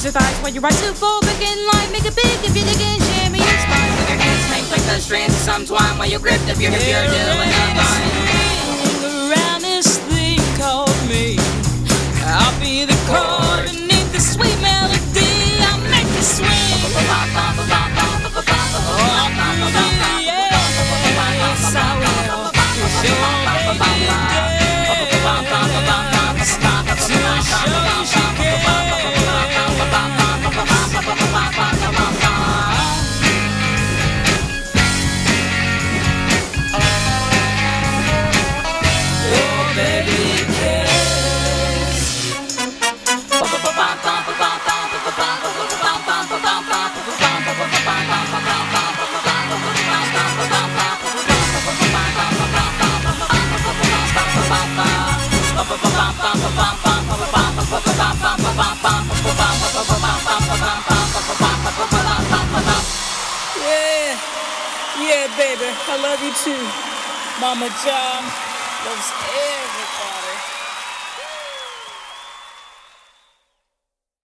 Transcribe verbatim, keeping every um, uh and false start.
your thighs while you ride too phobic in life. Make it big if you dig in, shimmy and spine. With your hands hang like the strands of some twine while you grip the pure, pure doing a vine. Around this thing called me, I'll be the chord beneath the sweet melody. I'll make you swing. Oh, yes, I will. It's your baby dance to show you she oh, baby, kiss. Yeah, yeah, baby, I love you too. Mama John loves everybody.